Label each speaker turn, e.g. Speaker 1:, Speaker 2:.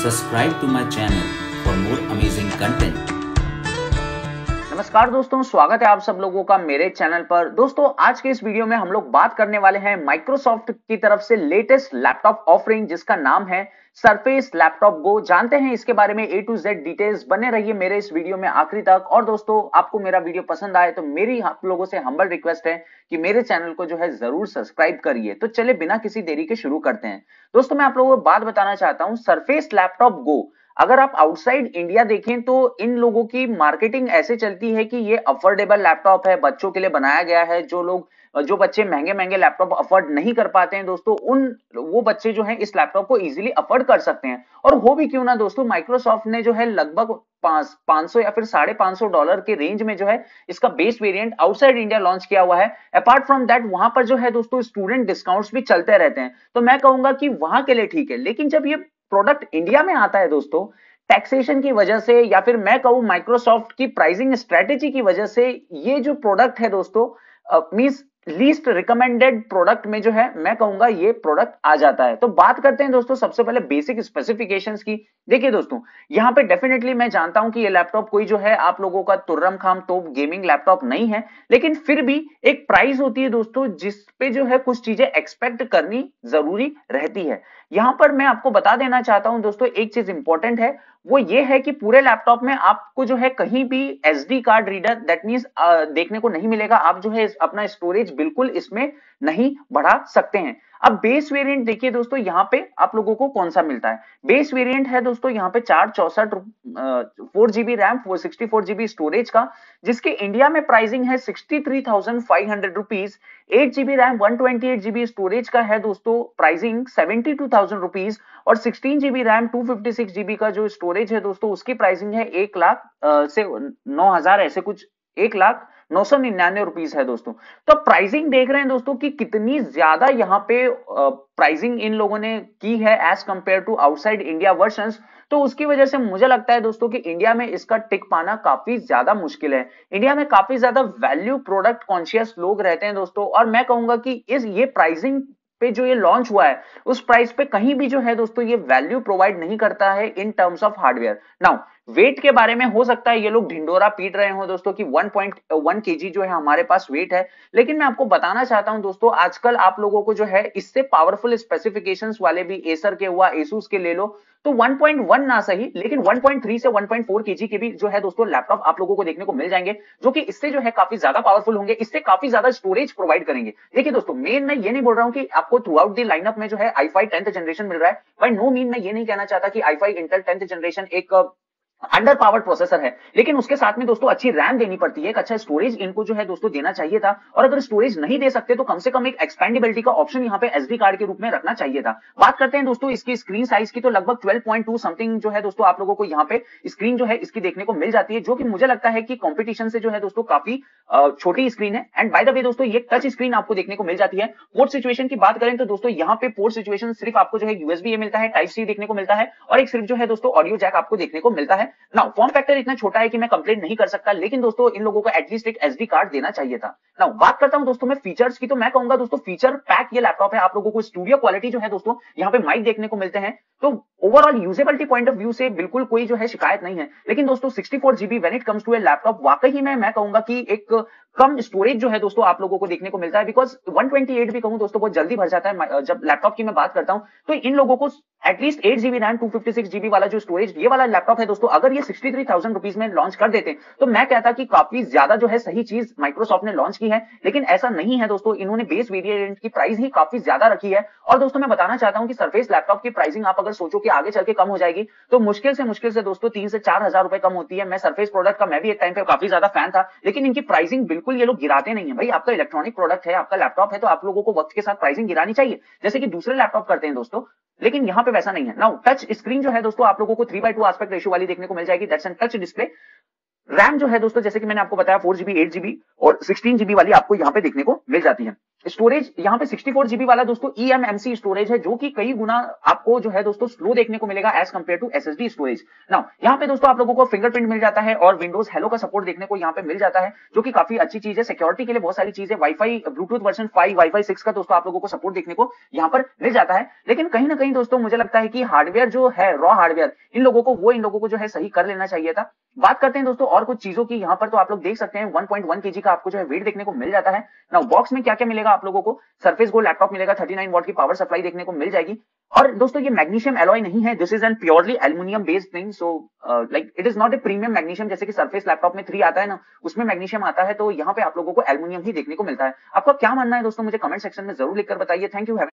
Speaker 1: Subscribe to my channel for more amazing content.
Speaker 2: नमस्कार दोस्तों, स्वागत है आप सब लोगों का मेरे चैनल पर। दोस्तों आज के इस वीडियो में हम लोग बात करने वाले हैं माइक्रोसॉफ्ट की तरफ से लेटेस्ट लैपटॉप ऑफरिंग जिसका नाम है सरफेस लैपटॉप गो। जानते हैं इसके बारे में A to Z डिटेल्स। बने रहिए मेरे इस वीडियो में आखिरी तक। और दोस्तों आपको मेरा वीडियो पसंद आए तो मेरी आप लोगों से हम्बल रिक्वेस्ट है कि मेरे चैनल को जो है जरूर सब्सक्राइब करिए। तो चलिए बिना किसी देरी के शुरू करते हैं। दोस्तों मैं आप लोगों को बात बताना चाहता हूं, सरफेस लैपटॉप गो अगर आप आउटसाइड इंडिया देखें तो इन लोगों की मार्केटिंग ऐसे चलती है कि ये अफोर्डेबल लैपटॉप है, बच्चों के लिए बनाया गया है। जो बच्चे महंगे महंगे लैपटॉप अफोर्ड नहीं कर पाते हैं दोस्तों, वो बच्चे जो हैं इस लैपटॉप को इजीली अफोर्ड कर सकते हैं। और हो भी क्यों ना दोस्तों, माइक्रोसॉफ्ट ने जो है लगभग 500 या फिर $550 के रेंज में जो है इसका base variant outside India launch किया हुआ है। अपार्ट फ्रॉम दैट वहां पर जो है दोस्तों स्टूडेंट डिस्काउंट्स भी चलते रहते हैं, तो मैं कहूंगा कि वहां के लिए ठीक है। लेकिन जब ये प्रोडक्ट इंडिया में आता है दोस्तों, टैक्सेशन की वजह से या फिर मैं कहूं माइक्रोसॉफ्ट की प्राइसिंग स्ट्रेटेजी की वजह से, ये जो प्रोडक्ट है दोस्तों मींस लीस्ट रिकमेंडेड प्रोडक्ट में जो है मैं कहूंगा ये प्रोडक्ट आ जाता है। तो बात करते हैं दोस्तों सबसे पहले बेसिक स्पेसिफिकेशंस की। देखिए दोस्तों, यहां पे डेफिनेटली मैं जानता हूं कि ये लैपटॉप कोई जो है आप लोगों का तुर्रम खाम तोप गेमिंग लैपटॉप नहीं है, लेकिन फिर भी एक प्राइस होती है दोस्तों जिस पे जो है कुछ चीजें एक्सपेक्ट करनी जरूरी रहती है। यहां पर मैं आपको बता देना चाहता हूं दोस्तों, एक चीज इंपॉर्टेंट है, वो ये है कि पूरे लैपटॉप में आपको जो है कहीं भी SD card reader that means देखने को नहीं मिलेगा। आप जो है अपना स्टोरेज बिल्कुल इसमें नहीं बढ़ा सकते हैं। अब बेस वेरिएंट देखिए दोस्तों, यहां पे आप लोगों को कौन सा मिलता है। बेस वेरिएंट है दोस्तों यहां पे 4GB रैम 464GB स्टोरेज का, जिसके इंडिया में प्राइसिंग है 63,500 rupees. 8GB RAM 128GB storage का है दोस्तों प्राइसिंग 72,000 रुपीज। और 16GB रैम 256GB का जो स्टोरेज है दोस्तों उसकी प्राइसिंग है 1 लाख से 9,000 ऐसे कुछ 1,0999 रुपीज है दोस्तों। तो प्राइसिंग देख रहे हैं दोस्तों कि कितनी ज्यादा यहाँ पे प्राइसिंग इन लोगों ने की है as compare to outside India versions. तो उसकी वजह से मुझे लगता है दोस्तों कि इंडिया में इसका टिक पाना काफी ज्यादा मुश्किल है। इंडिया में काफी ज्यादा वैल्यू प्रोडक्ट कॉन्शियस लोग रहते हैं दोस्तों, और मैं कहूंगा कि ये प्राइसिंग पे जो ये लॉन्च हुआ है उस प्राइस पे कहीं भी जो है दोस्तों ये वैल्यू प्रोवाइड नहीं करता है in terms of hardware. Now weight के बारे में हो सकता है ये लोग ढिंडोरा पीट रहे हो दोस्तों कि 1.1 kg जो है हमारे पास वेट है, लेकिन मैं आपको बताना चाहता हूं दोस्तों आजकल आप लोगों को जो है इससे पावरफुल स्पेसिफिकेशंस वाले भी एसर के हुआ एसूस के ले लो, तो 1.1 ना सही लेकिन 1.3 से 1.4 kg के भी जो है दोस्तों लैपटॉप आप लोगों को देखने को मिल जाएंगे, जो कि इससे जो है काफी ज्यादा पावरफुल होंगे, इससे काफी ज्यादा स्टोरेज प्रोवाइड करेंगे। देखिए दोस्तों, मेन मैं ये नहीं बोल रहा हूं कि आपको थ्रू आउट द लाइनअप में जो है i5 10th जनरेशन मिल रहा है। बाय नो मीन मैं ये नहीं कहना चाहता कि i5 इंटेल 10th जनरेशन एक अंडर पावर्ड प्रोसेसर है, लेकिन उसके साथ में दोस्तों अच्छी रैम देनी पड़ती है, एक अच्छा स्टोरेज इनको जो है दोस्तों देना चाहिए था। और अगर स्टोरेज नहीं दे सकते तो कम से कम एक एक्सपेंडेबिलिटी का ऑप्शन यहाँ पे SD कार्ड के रूप में रखना चाहिए था। बात करते हैं दोस्तों इसकी स्क्रीन साइज की, तो लगभग 12.2 समथिंग जो है दोस्तों आप लोगों को यहाँ पे स्क्रीन जो है इसकी देखने को मिल जाती है, जो कि मुझे लगता है कि कॉम्पिटिशन से जो है दोस्तों काफी छोटी स्क्रीन है। एंड बाय द वे दोस्तों ये टच स्क्रीन आपको देखने को मिल जाती है। पोर्ट सिचुएशन की बात करें तो दोस्तों यहाँ पे पोर्ट सिचुएशन सिर्फ आपको जो है USB-A मिलता है, टाइप C देखने को मिलता है, और एक सिर्फ जो है दोस्तों ऑडियो जैक आपको देखने को मिलता है। नाउ फॉर्म फैक्टर इतना छोटा है कि मैं कंप्लेंट नहीं कर सकता, लेकिन दोस्तों इन लोगों को एटलीस्ट एक SD कार्ड देना चाहिए था। नाउ बात करता हूं दोस्तों मैं फीचर्स की, तो मैं कहूंगा दोस्तों फीचर पैक ये लैपटॉप है। आप लोगों को स्टूडियो क्वालिटी जो है दोस्तों यहाँ पे माइक देखने को मिलते हैं, तो overall usability point of view से बिल्कुल कोई जो है शिकायत नहीं है। लेकिन दोस्तों 64GB when it comes to a laptop वाकई में मैं कहूंगा कि एक कम स्टोरेज जो है दोस्तों आप लोगों को देखने को मिलता है, बिकॉज 128 भी कहूं दोस्तों बहुत जल्दी भर जाता है। जब लैपटॉप की मैं बात करता हूं तो इन लोगों को एटलीस्ट 8GB रैम 256GB वाला जो स्टोरेज ये वाला लैपटॉप है दोस्तों, अगर ये 63,000 रुपीज में लॉन्च कर देते तो मैं कहता कि काफी ज्यादा जो है सही चीज माइक्रोसॉफ्ट ने लॉन्च की है। लेकिन ऐसा नहीं है दोस्तों, इन्होंने बेस वेरिएंट की प्राइस ही काफी ज्यादा रखी है। और दोस्तों मैं बताना चाहता हूं कि सरफेस लैपटॉप की प्राइसिंग आप अगर सोचो कि आगे चल के कम हो जाएगी तो मुश्किल से दोस्तों 3 से 4,000 रुपए कम होती है। मैं सरफेस प्रोडक्ट का मैं भी एक टाइम पे काफी ज्यादा फैन था, लेकिन इनकी प्राइसिंग बिल्कुल ये लोग गिराते नहीं है। भाई आपका इलेक्ट्रॉनिक प्रोडक्ट है, आपका लैपटॉप है, तो आप लोगों को वक्त के साथ प्राइसिंग गिरानी चाहिए जैसे कि दूसरे लैपटॉप करते हैं दोस्तों, लेकिन यहां पे वैसा नहीं है। नाउ टच स्क्रीन जो है दोस्तों आप लोगों को 3:2 एस्पेक्ट रेशियो वाली देखने को मिल जाएगी, that's an touch display. RAM जो है दोस्तों, जैसे कि मैंने आपको बताया 4 GB 8 GB और 16 GB वाली आपको यहाँ पे देखने को मिल जाती है। स्टोरेज यहाँ पे 64 GB वाला दोस्तों eMMC स्टोरेज है, जो कि कई गुना आपको जो है दोस्तों स्लो देखने को मिलेगा as compare to SSD storage. Now यहाँ पे दोस्तों आप लोगों को फिंगरप्रिंट मिल जाता है और विंडोज हेलो का सपोर्ट देखने को यहाँ पे मिल जाता है, जो कि काफी अच्छी चीज है। सिक्योरिटी के लिए बहुत सारी चीजें, वाईफाई ब्लूटूथ वर्जन 5 वाईफाई 6 का दोस्तों आप लोगों को सपोर्ट देखने को यहाँ पर मिल जाता है। लेकिन कहीं ना कहीं दोस्तों मुझे लगता है कि हार्डवेयर जो है, रॉ हार्डवेयर, इन लोगों को जो है सही कर लेना चाहिए था। बात करते हैं दोस्तों और कुछ चीजों की। यहाँ पर तो आप लोग देख सकते हैं 1.1 kg का आपको जो है वेट देखने को मिल जाता है। नाउ बॉक्स में क्या क्या मिलेगा आप लोगों को, सरफेस गोल्ड लैपटॉप मिलेगा, 39 वॉट की पावर सप्लाई देखने को मिल जाएगी। और दोस्तों ये मैग्नीशियम एलॉय नहीं है, this is an purely aluminium based thing, so like it is not a premium magnesium जैसे कि सरफेस लैपटॉप में 3 आता है ना, उसमें मैग्नीशियम आता है, तो यहाँ पे आप लोगों को एल्यूमिनियम ही देखने को मिलता है। आपका क्या मानना है दोस्तों, मुझे कमेंट सेक्शन में जरूर लिखकर बताइए। Thank you.